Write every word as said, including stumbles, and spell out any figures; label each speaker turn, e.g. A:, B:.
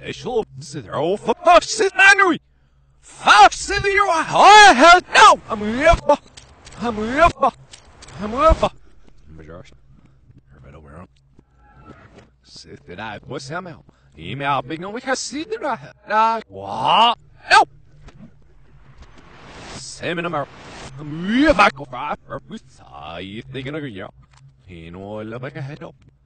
A: special zero for Fox's Henry. Fox in your head. No, I'm river. I'm river. I'm river. Josh, right over here. Sit that I was him out. Email big no we can see the right. What? No. Salmon America. I'm river. I'm river. I'm thinking of you. He know I love like a head up.